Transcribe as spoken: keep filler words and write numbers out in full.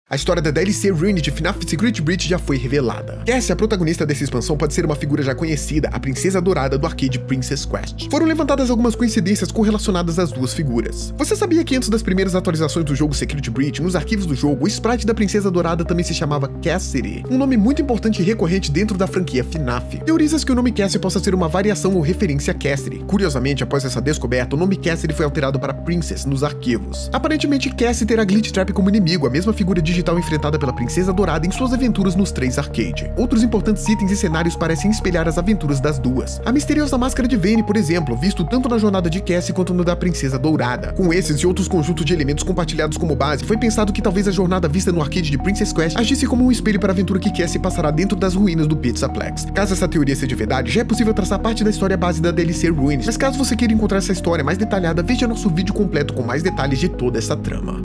A história da D L C Ruined de FNAF Secret Breach já foi revelada. Cassie, a protagonista dessa expansão, pode ser uma figura já conhecida, a princesa dourada do arcade Princess Quest. Foram levantadas algumas coincidências correlacionadas às duas figuras. Você sabia que antes das primeiras atualizações do jogo Secret Breach, nos arquivos do jogo, o sprite da princesa dourada também se chamava Cassidy, um nome muito importante e recorrente dentro da franquia FNAF. Teorizas que o nome Cassie possa ser uma variação ou referência a Cassidy. Curiosamente, após essa descoberta, o nome Cassidy foi alterado para Princess nos arquivos. Aparentemente, Cassie terá Glitch Trap como inimigo, a mesma figura digital enfrentada pela Princesa Dourada em suas aventuras nos três arcade. Outros importantes itens e cenários parecem espelhar as aventuras das duas. A misteriosa máscara de Vayne, por exemplo, visto tanto na jornada de Cassie quanto no da Princesa Dourada. Com esses e outros conjuntos de elementos compartilhados como base, foi pensado que talvez a jornada vista no arcade de Princess Quest agisse como um espelho para a aventura que Cassie passará dentro das ruínas do Pizzaplex. Caso essa teoria seja verdade, já é possível traçar parte da história base da D L C Ruined, mas caso você queira encontrar essa história mais detalhada, veja nosso vídeo completo com mais detalhes de toda essa trama.